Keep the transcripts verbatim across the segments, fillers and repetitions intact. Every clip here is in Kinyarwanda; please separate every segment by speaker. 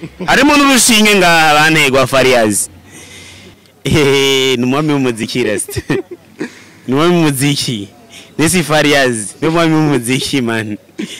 Speaker 1: harimo n'urushinge ngaha bantegwa Farias eh numwami w'umuziki rest numwami w'umuziki nisi Farias numwami w'umuziki man.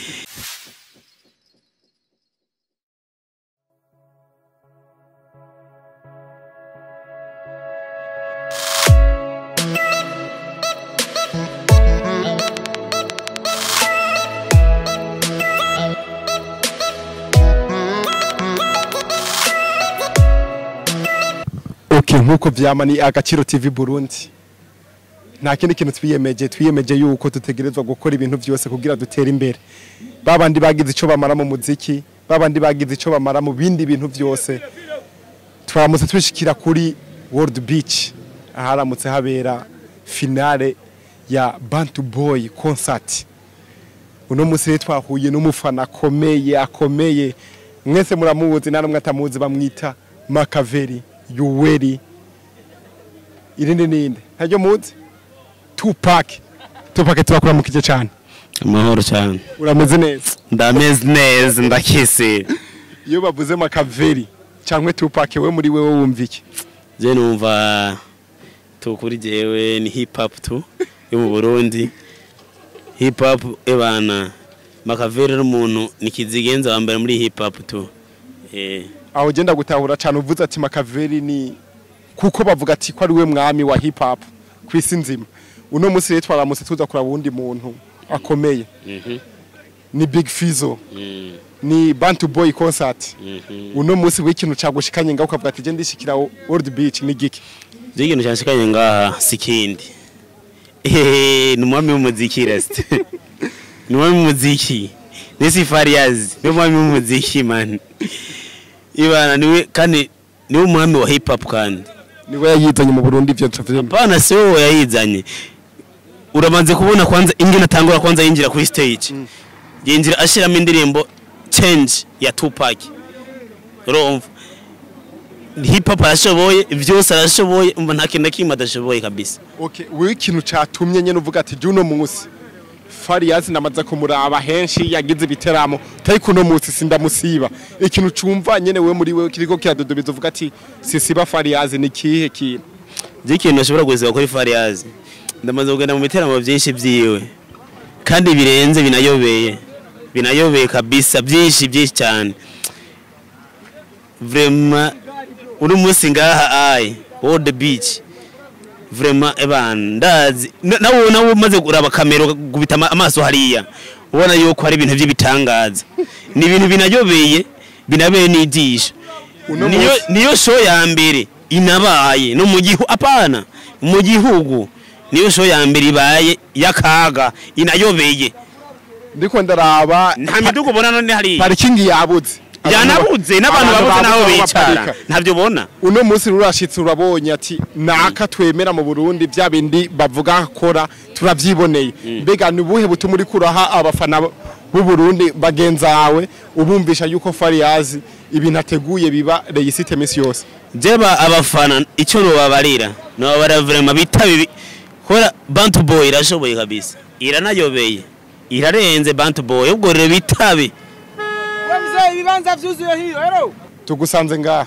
Speaker 2: Nkuko vyama ni Agaciro T V Burundi. Nta kindi kintu twiyemeje twiyemeje yuko tutegerezwa gukora ibintu byose kugira dutere imbere. Babandi bagize ico bamara mu muziki, babandi bagize ico bamara mu bindi bintu byose. Twaramutse twishikira kuri World Beach aharamutse habera finale ya Bantubwoy concert. Uno musi twahuye n'umufana akomeye akomeye. Mwese muramuzi namwe atamuzi bamwita Makaveli. Yuweri irinde ninde ntajyo muzi Tupac Tupac turakura mu kije cyane
Speaker 1: amahoro cyane
Speaker 2: urameze neza
Speaker 1: ndameze neza ndakise
Speaker 2: iyo bavuze Makaveli cyangwa Tupac we muri wewe wumva iki
Speaker 1: je numva tukuri jewe ni hip hop tu yo mu Burundi hip hop ebana Makaveli n'umuntu nikizigenza wambere muri hip hop tu eh
Speaker 2: aho genda gutahura cyane uvuze ati Makaveli ni kuko bavuga ati ko ari we mwami wa hip hop kwisi nzima uno musi twaramutse tuza kura wundi muntu akomeye mhm ni Big Fizzo mhm ni Bantubwoy concert mhm uno musi w'ikintu cagushikanye ngaho ukavuga ati je ndishikira World Beach ni giki
Speaker 1: je ikintu cyashikanye ngaha sikindi eh numwami w'umuziki rest numwami w'umuziki nisi Farias numwami w'umuziki man. Ibana niwe kandi niwe umwami wa hip hop kandi
Speaker 2: niwe yayizanye mu Burundi ivyo tufite
Speaker 1: apana se wowe yayizanye uramanze kubona kwanza ingene atangura kwanza yinjira kuri stage mm. yinjira ashiramo indirimbo change ya Tupac urumva hip hop arashoboye byose arashoboye umva nta kintu kimwe adashoboye kabisa.
Speaker 2: Okay we ikintu catumye nyene uvuga ati juno munsi Farias namaze kumuraba henshi yagize biteramo tayi kuno munsi sindamusiba ikintu cumva nyene we muri we kiriko kiradodobiza uvuga ati sisiba Farias ni kihe kintu
Speaker 1: je kintu ashobora gusiba kuri Farias ndamaze kugenda mu biteramo byinshi byiwe kandi birenze binayobeye binayobeye kabisa byinshi byinshi cyane vraiment uri munsi ngaha ai World Beach vraiment eban ndazi nawo nawo maze kuraba kamera gubita amaso hariya ubona yuko hari ibintu by'ibitangaza ni ibintu binayobeye binabeye nidisha niyo niyo show ya mbere inabaye no mu gihu apana mu gihugu niyo show ya mbere ibaye yakaga inayobeye
Speaker 2: ndiko ndaraba
Speaker 1: nta midugo ubona none hari
Speaker 2: parking yabuze
Speaker 1: yanabuze n'abantu babuze naho bicara ntavyo bona
Speaker 2: uno munsi rurashitse urabonye ati naka twemera mu Burundi bya bindi bavuga akora turavyiboneye mbega nubuhe butuma uri kuraha abafana b'u Burundi bagenzawe ubumvisha yuko Farias ibintu ateguye biba reisite misi yose
Speaker 1: jeba abafana icyo no babarira no babara vraiment bitabi kora Bantubwoy irashoboye kabisa iranayobeye irarenze Bantubwoy ubwo rero bitabi
Speaker 3: ibibanza vyuzuye hiyo ero
Speaker 2: tugusanze ngaha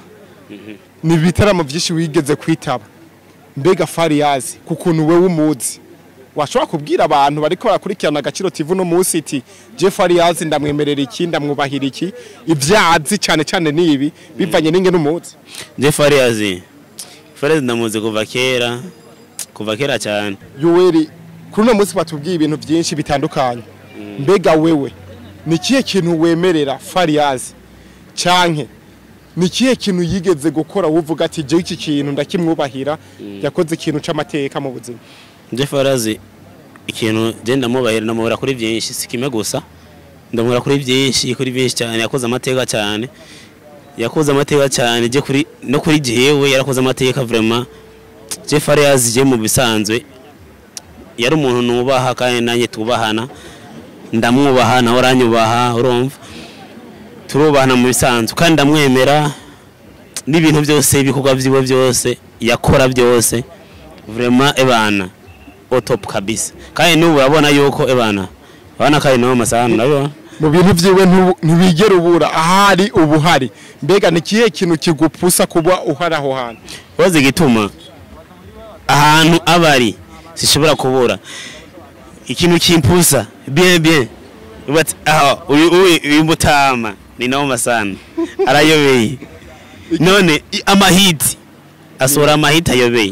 Speaker 2: ni bitaramo byinshi wigeze kwitaba mbega Farias kukuntu we umuzi washobora kubwira abantu bariko barakurikirana Agaciro T V no munsi iti je Farias ndamwemerera iki ndamwubahira iki ivyazi cyane cyane nibi bivanye ninge n'umuzi
Speaker 1: je Farias Farias ndamuzi kuva kera kuva kera cyane
Speaker 2: Yuweri kuri no munsi batubwiye ibintu byinshi bitandukanye mbega wewe ni kihe kintu wemerera Farias canke ni kihe kintu yigeze gukora uvuga ati je iki kintu ndakimwubahira yakoze ikintu c'amateka mu buzima
Speaker 1: je Farias ikintu je ndamubahira namubara kuri byinshi sikime gusa ndamubara kuri byinshi kuri byinshi cyane yakoze amateka cyane yakoze amateka cyane je kuri no kuri jewe yarakoze amateka vraiment je Farias je mu bisanzwe yari umuntu nubaha kandi nanye tubahana ndamwubaha na oranyubaha urumva turubahana mu bisanzwe kandi ndamwemera n'ibintu byose bikorwa byiwe byose yakora byose vraiment ebana au top kabisa kandi n'ubu urabona yuko ebana bana kandi no masana nayo
Speaker 2: mu bintu vyiwe ntibigera ubura ahari ubuhari mbega ni kihe kintu kigupusa kuba uharaho hantu
Speaker 1: wazi gituma ahantu abari sishobora kubura ikintu kimpusa bien bien but ah uyu uyu mutama ni noma sana arayobeye none amahiti asora amahiti ayobeye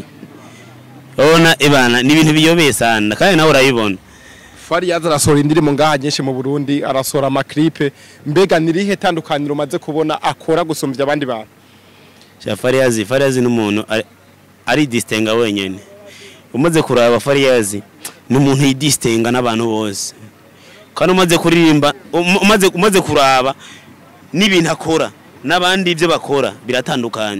Speaker 1: ona ibana ni ibintu biyobeye sana kandi nawe urayibona
Speaker 2: Fariyazi arasora indirimbo ngaha nyinshi mu Burundi arasora amaklipe mbega nirihe tandukaniro umaze kubona akora gusumvya abandi bantu
Speaker 1: Sha Fariyazi Fariyazi n'umuntu ari, ari distinga wenyene umaze kuraba Fariyazi n'umuntu yidistinga n'abantu bose kandi umaze kuririmba umaze umaze kuraba n'ibintu akora n'abandi ivyo bakora biratandukanye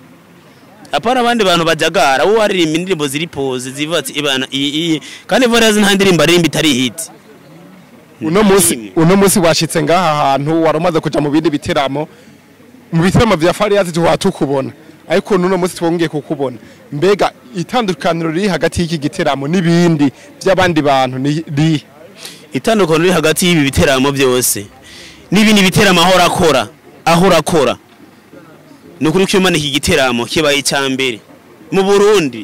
Speaker 1: apara abandi bantu bajagara wo aririmba indirimbo ziri pose zivatse ibana iyi kandi Fariyazi nta ndirimbo aririmba itari hit
Speaker 2: uno munsi uno munsi washitse ngaha hantu warumaze kuja mu bindi biteramo mu biteramo vya Fariyazi tuwatukubona ariko nuno munsi twongeye kukubona mbega itandukaniro riri hagati y'iki giteramo n'ibindi by'abandi bantu ni
Speaker 1: itandukaniro riri hagati y'ibi biteramo byose n'ibindi biteramo aho rakora aho rakora nukuri cyuma iki giteramo kibaye cyambere mu Burundi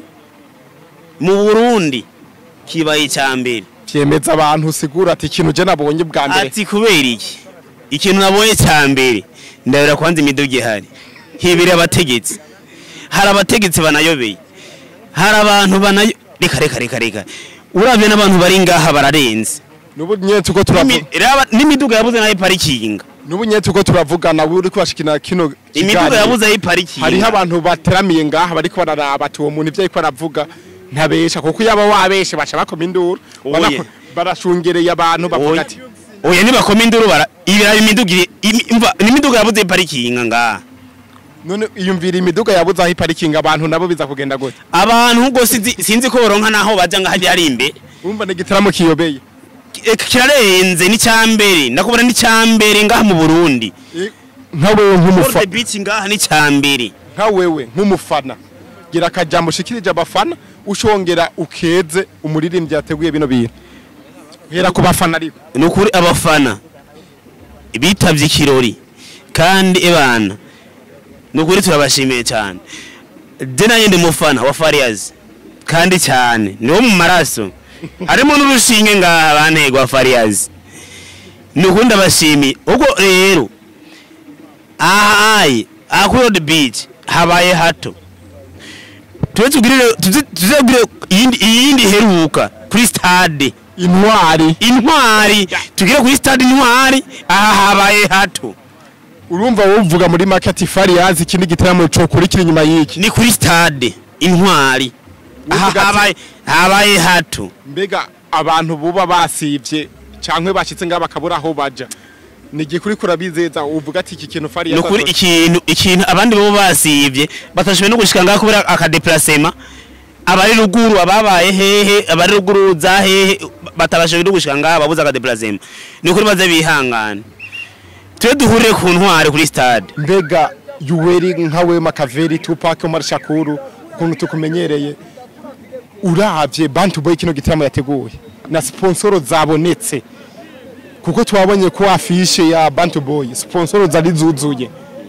Speaker 1: mu Burundi kibaye cyambere
Speaker 2: cyemeza abantu sigura ati ikintu je nabonye bwa mbere
Speaker 1: ati kubera iki ikintu nabonye cyambere ndabira kwanza imidugi hari hibire abategetsi hari abategetsi banayobeye hari abantu banayo reka reka reka reka uravye n'abantu bari ngaha bararenze
Speaker 2: nubu nyetse uko turavuga
Speaker 1: n'imiduga yabuze nayo parikinga
Speaker 2: nubu nyetse uko turavugana uri kubashikina kino
Speaker 1: imiduga yabuze ayi parikinga
Speaker 2: hari abantu bateramiye ngaha bariko bararaba ati uwo muntu ivyo ariko aravuga ntabesha kuko yaba wabeshe baca bakoma induru barashungereye abantu bavuga ati
Speaker 1: oya ni bakoma induru bara ibira imiduga n'imiduga yabuze parikinga ngaha
Speaker 2: none iyumvira imiduga yabuze aho parikinga abantu nabo biza kugenda gute
Speaker 1: abantu ngo sinzi ko boronka naho baja ngaha ari imbere
Speaker 2: urumva ne gitaramo kiyobeye
Speaker 1: kirarenze ni cyambere ndakubona ni cyambere ngaha mu Burundi
Speaker 2: nka wewe nk'umufana
Speaker 1: beach ngaha ni cyambere
Speaker 2: nka wewe nk'umufana gira akajambo shikirije abafana ushongera ukeze umuririmbyi yateguye bino bintu hera ku bafana ariko
Speaker 1: nukuri abafana bitavye ikirori kandi ebana nukuri turabashimiye cyane je nanye ndi mufana wa Fariyazi kandi cyane niwo mu maraso harimo n'urushinge ngaha bantego wa Fariyazi nukunda bashimi uko rero ahaye akuro the beach habaye hato tuzugirire tuzugire iyindi iyindi heruka kuri stade
Speaker 2: intwari
Speaker 1: intwari tugire kuri stade intwari aha habaye hato
Speaker 2: urumva wovuga muri market Fariyazi ikindi gitaramo cyo kuri kiri nyuma yiki
Speaker 1: ni kuri stade intwari aha habaye habaye hato
Speaker 2: mbega abantu buba basivye cankwe bashitse ngaba bakabura aho baja nigi kuri kurabizeza uvuga ati iki kintu Fariyazi
Speaker 1: no kuri ikintu ikintu abandi bo basivye batashwe no gushika ngaka kubera aka déplacement abari ruguru ababaye hehe abari ruguru za hehe batabashe no gushika ngaba babuza aka déplacement ni kuri baze bihangana twe duhure ku ntware kuri stade
Speaker 2: mbega yuweri nkawe Makaveli Tupac Marshakuru kuntu tukumenyereye uravye Bantubwoy kino gitaramo yateguye na sponsoro zabonetse kuko twabonye ko afishe ya Bantubwoy sponsoro zari zuzuye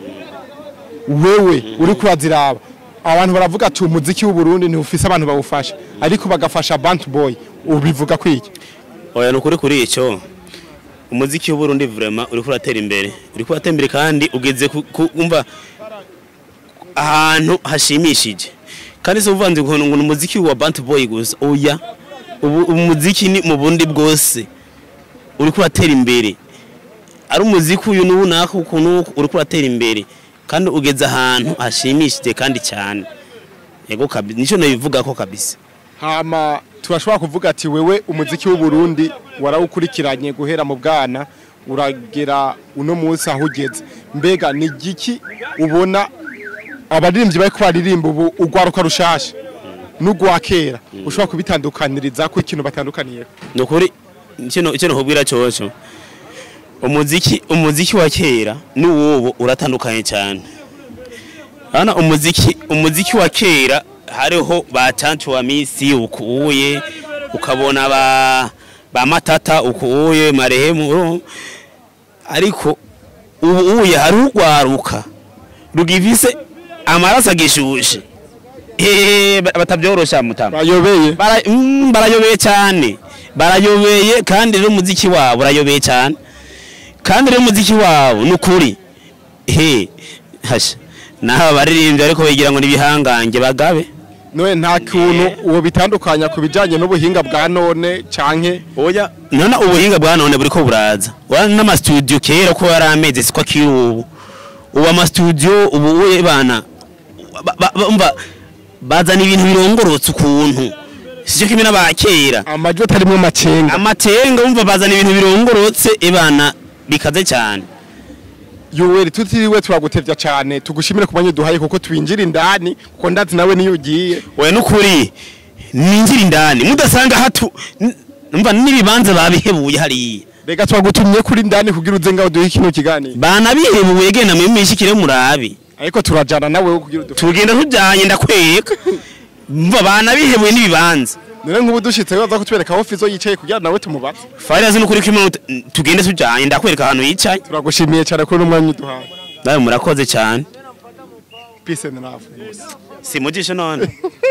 Speaker 2: wewe uri kuraziraba abantu baravuga ati umuziki w'u Burundi ni ufise abantu bawufasha ariko bagafasha Bantubwoy ubivuga kwiki
Speaker 1: oya nukuri kuri ico umuziki w'u Burundi vraiment uri kuratera imbere uri kuratera imbere kandi ugeze kumva ahantu hashimishije kandi so uvanze ngo ngo umuziki wa Bantubwoy gusa oya ubu umuziki ni mu Burundi bwose uri kuratera imbere ari umuziki uyu n'ubu nako ukuntu uri kuratera imbere kandi ugeze ahantu hashimishije kandi cyane yego kabisa nico nabivuga ko kabisa
Speaker 2: hama turashobora kuvuga ati wewe umuziki w'u Burundi warawukurikiranye guhera mu bwana uragera uno munsi aho ugeze mbega ni giki ubona abaririmbyi bari kwaririmba ubu ugwaruka rushasha n'ugwa kera ushobora kubitandukaniriza ko ikintu batandukaniye
Speaker 1: nukuri kino kino hobwira cyoco umuziki umuziki wa kera n'uwo uratandukanye cyane hana umuziki umuziki wa kera hariho batantu wa misi ukuye ukabona ba ba matata ukuye marehemu ariko ubu uye hari ugwaruka rugivise amaraso agishushe eh batabyorosha mutama
Speaker 2: bayobeye
Speaker 1: bara mm, barayobeye cyane barayobeye kandi rero umuziki wabo urayobeye cyane kandi rero umuziki wabo nukuri he hasha naho baririmbye ariko bigira ngo nibihangange bagabe
Speaker 2: noye nta kuntu uwo bitandukanya ku bijanye n'ubuhinga bwa none canke
Speaker 1: oya none ubuhinga bwa none buriko buraza wana n'ama studio kera ko yarameze sikwa kirubu ubu ama studio ubu we bana umva bazana ibintu birongorotse ukuntu sicyo kimwe n'abakera
Speaker 2: amajwi atarimwe macenga
Speaker 1: amatenga umva bazana ibintu birongorotse ebana bikaze cyane
Speaker 2: yuweri tutiriwe turagutevya cyane tugushimire kumanye duhaye kuko twinjira indani kuko ndazi nawe niyo ugiye
Speaker 1: we nukuri ninjira indani mudasanga hatu umva nibibanza babihebuye hariya
Speaker 2: rega twagutumye kuri indani kugira uze ngaho duhe kino kiganiro
Speaker 1: bana bihebuye genda mu mishikire murabi
Speaker 2: ariko turajana nawe kugira
Speaker 1: tugenda tujanye ndakweka mva bana bihebuye nibibanza
Speaker 2: none nk'ubu dushitse baza kutwereka aho Fizzo yicaye kugira nawe tumubaze
Speaker 1: Fari azi nukuri ko tugende tujanye ndakwereka ahantu yicaye
Speaker 2: turagushimiye cyane kuri umwanya uduhaye
Speaker 1: nawe murakoze cyane
Speaker 2: peace and love
Speaker 1: simujishe none